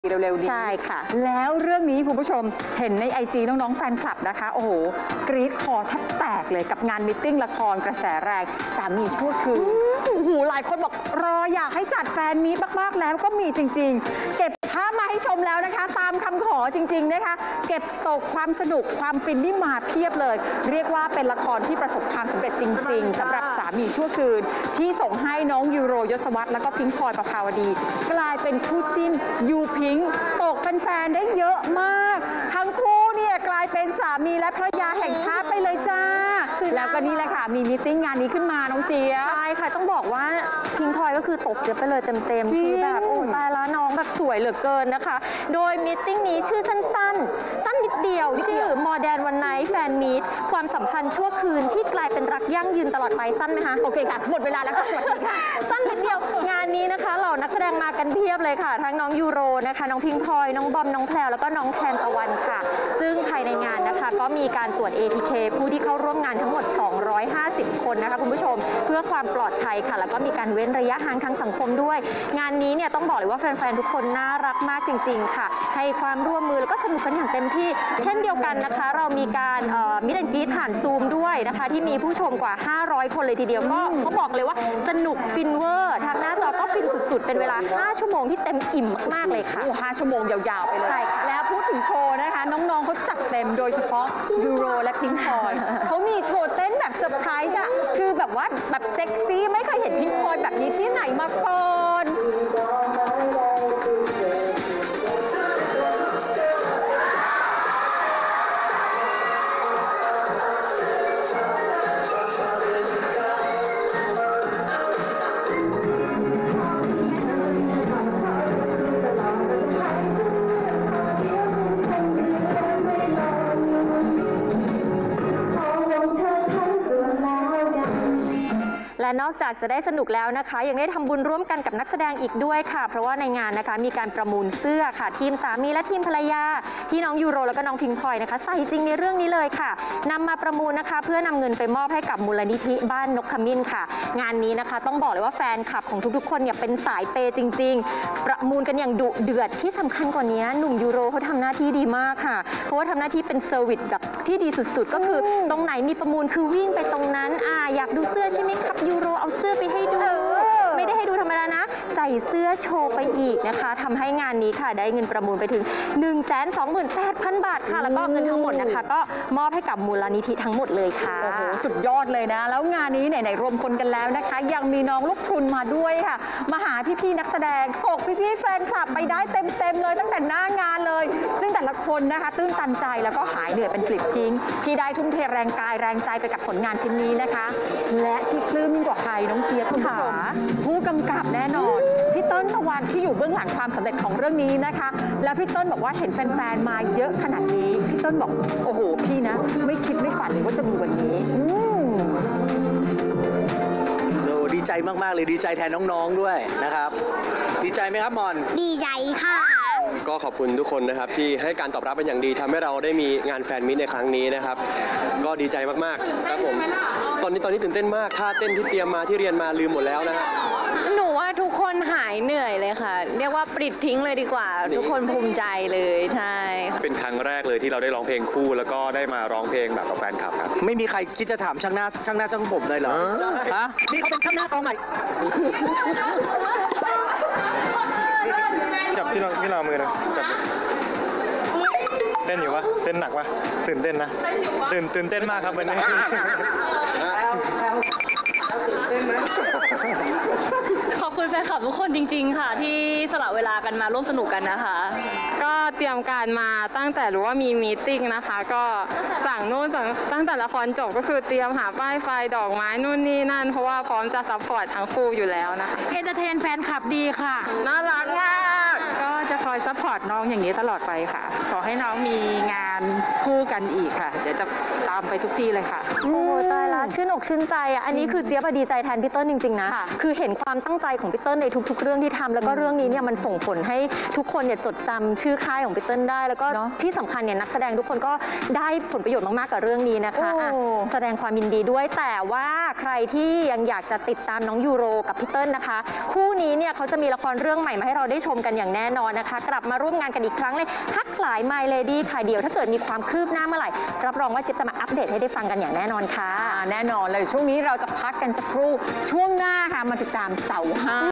เร็วๆนี้ใช่ค่ะแล้วเรื่องนี้คุณผู้ชมเห็นใน IG น้องๆแฟนคลับนะคะโอ้โหกรี๊ดคอแทบแตกเลยกับงานมีตติ้งละครกระแสแรงสามีชั่วคืนโอ้โหหลายคนบอกรออยากให้จัดแฟนมีตมากๆแล้วก็มีจริงๆเก็บภาพมาให้ชมแล้วนะคะตามคำขอจริงๆนะคะเก็บตกความสนุกความฟินนี่มาเพียบเลยเรียกว่าเป็นละครที่ประสบความสำเร็จจริงๆสำหรับสามีชั่วคืนที่ส่งให้น้องยูโรยศวรรษแล้วก็พิงค์พลอยประภาวดีกลายเป็นคู่จิ้นยูพิงค์ตกแฟนๆได้เยอะมากทั้งคู่เนี่ยกลายเป็นสามีและภรรยาแห่งชาติไปเลยจ้าแล้วก็นี่แหละค่ะมีมีตติ้งงานนี้ขึ้นมาน้องเจี๊ยบใช่ค่ะต้องบอกว่าพิงค์พลอยก็คือตกเจี๊ยบไปเลยเต็มๆคือแบบโอ้ตายแล้วน้องแบบสวยเหลือเกินนะคะโดยมีตติ้งนี้ชื่อสั้นนิดเดียวชื่อ Modern One Night Fan Meet ความสัมพันธ์ชั่วคืนที่กลายเป็นรักยั่งยืนตลอดไปสั้นไหมคะโอเคค่ะหมดเวลาแล้วค่ะสวัสดีค่ะสั้นนิดเดียวงานนี้นะคะเหล่านักแสดงมากันเพียบเลยค่ะทั้งน้องยูโรนะคะน้องพิงค์พลอยน้องบอมน้องแพรวแล้วก็น้องแทนตะวันค่ะซึ่งภายในงานนะคะก็มีการตรวจ ATK ผู้ที่เข้าร่วมงานทั้งหมด250คนนะคะคุณผู้ชมเพื่อความปลอดภัยค่ะแล้วก็มีการเว้นระยะห่างทางสังคมด้วยงานนี้เนี่ยต้องบอกเลยว่าแฟนๆทุกคนน่ารักมากจริงๆค่ะให้ความร่วมมือแล้วก็สนุกกันอย่างเต็มที่เช่นเดียวกันนะคะเรามีการมิดแอนด์กรี๊ดผ่านซูมด้วยนะคะที่มีผู้ชมกว่า500คนเลยทีเดียวก็เขาบอกเลยว่าสนุกฟินเวอร์ทางหน้าจอก็ฟินสุดๆเป็นเวลา5ชั่วโมงที่เต็มอิ่มมากๆเลยค่ะ 5ชั่วโมงยาวๆไปเลยใช่ค่ะแล้วพูดถึงโชว์นะคะน้องๆเขาจัดเต็มโดยเฉพาะยูโรและพิงค์พลอยเขามีโชว์เต้นแบบเซอร์ไพรส์อะคือแบบว่าแบบเซ็กซี่ไม่เคยเห็นพิงค์พลอยแบบนี้ที่ไหนมาก่อนและนอกจากจะได้สนุกแล้วนะคะยังได้ทำบุญร่วมกันกับนักแสดงอีกด้วยค่ะเพราะว่าในงานนะคะมีการประมูลเสื้อค่ะทีมสามีและทีมภรรยาที่น้องยูโรแล้วก็น้องพิงค์พลอยนะคะใส่จริงในเรื่องนี้เลยค่ะนำมาประมูลนะคะเพื่อนำเงินไปมอบให้กับมูลนิธิบ้านนกขมิ้นค่ะงานนี้นะคะต้องบอกเลยว่าแฟนคลับของทุกๆคนเนี่ยเป็นสายเปย์จริงๆประมูลกันอย่างดุเดือดที่สำคัญกว่านี้หนุ่มยูโรเขาทำหน้าที่ดีมากค่ะเพราะว่าทำหน้าที่เป็นเซอร์วิสแบบที่ดีสุดๆก็คือตรงไหนมีประมูลคือวิ่งไปตรงนั้นอยากดูเสื้อใช่ไหมครับยูโรเอาเสื้อไปให้ดูไม่ได้ให้ดูธรรมดานะใส่เสื้อโชว์ไปอีกนะคะทำให้งานนี้ค่ะได้เงินประมูลไปถึง 128,000 บาทค่ะแล้วก็เงินทั้งหมดนะคะก็มอบให้กับมูลนิธิทั้งหมดเลยค่ะโอ้โหสุดยอดเลยนะแล้วงานนี้ไหนๆรวมคนกันแล้วนะคะยังมีน้องลูกทุนมาด้วยค่ะมาหาพี่ๆนักแสดงถกพี่ๆแฟนคลับไปได้เต็มเลยตั้งแต่หน้างานเลยซึ่งแต่ละคนนะคะตื้นตันใจแล้วก็หายเหนื่อยเป็นปลิดทิ้งที่ได้ทุ่มเทแรงกายแรงใจไปกับผลงานชิ้นนี้นะคะและที่ปลื้มยิ่งกว่าใครน้องเจี๊ยบคุณผู้ชมผู้กำกับแน่นอนพี่เติ้ลตะวันที่อยู่เบื้องหลังความสำเร็จของเรื่องนี้นะคะแล้วพี่เติ้ลบอกว่าเห็นแฟนๆมาเยอะขนาดนี้พี่เติ้ลบอกโอ้โหพี่นะไม่คิดไม่ฝันเลยว่าจะมีวันนี้ดีใจมากๆเลยดีใจแทนน้องๆด้วยนะครับดีใจไหมครับมอนดีใจค่ะก็ขอบคุณทุกคนนะครับที่ให้การตอบรับเป็นอย่างดีทำให้เราได้มีงานแฟนมิตในครั้งนี้นะครับก็ดีใจมากๆครับผมตอนนี้ตื่นเต้นมากท่าเต้นที่เตรียมมาที่เรียนมาลืมหมดแล้วนะฮะหนูว่าทุกคนหายเหนื่อยเลยค่ะเรียกว่าปลิดทิ้งเลยดีกว่าทุกคนภูมิใจเลยใช่เป็นครั้งแรกเลยที่เราได้ร้องเพลงคู่แล้วก็ได้มาร้องเพลงแบบกับแฟนคลับครับไม่มีใครคิดจะถามช่างหน้าช่างผมเลยเหรอฮะนี่เขาเป็นช่างหน้ากองใหม่จับพี่เรามือนะจับเต้นอยู่ปะเต้นหนักปะตื่นเต้นนะตื่นเต้นมากครับวันนี้ขอบคุณแฟนคลับทุกคนจริงๆค่ะที่สละเวลากันมาร่วมสนุกกันนะคะก็เตรียมการมาตั้งแต่รู้ว่ามีมีตติ้งนะคะก็สั่งนู่นสั่งตั้งแต่ละครจบก็คือเตรียมหาป้ายไฟดอกไม้นู่นนี่นั่นเพราะว่าพร้อมจะซัพพอร์ตทั้งคู่อยู่แล้วนะคะเอนเตอร์เทนแฟนคลับดีค่ะน่ารักมากก็จะคอยซัพพอร์ตน้องอย่างนี้ตลอดไปค่ะขอให้น้องมีงานคู่กันอีกค่ะเดี๋ยวจะตามไปทุกที่เลยค่ะโอ้ตายละชื่นอกชื่นใจอันนี้คือเจี๊ยบดีใจแทนพี่เติ้ลจริงๆนะคือเห็นความตั้งใจของพี่เติ้ลในทุกๆเรื่องที่ทำแล้วก็เรื่องนี้เนี่ยมันส่งผลให้ทุกคนเนี่ยจดจำชื่อค่ายของพี่เติ้ลได้แล้วก็ที่สำคัญเนี่ยนักแสดงทุกคนก็ได้ผลประโยชน์มากๆกับเรื่องนี้นะคะแสดงความยินดีด้วยแต่ว่าใครที่ยังอยากจะติดตามน้องยูโรกับพี่เติ้ลนะคะคู่นี้เนี่ยเขาจะมีละครเรื่องใหม่มาให้เราได้ชมกันอย่างแน่นอนนะคะกลับมาร่วมงานกันอีกครั้งเลยฮักหลาย My Lady ค่ะเดี๋ยวถ้าเกิดมีความคืบหน้าเมื่อไหร่รับรองว่าเจ๊จะมาอัปเดตให้ได้ฟังกันอย่างแน่นอนค่ะแน่นอนเลยช่วงนี้เราจะพักกันสักครู่ช่วงหน้าค่ะมาติดตามเสาร์5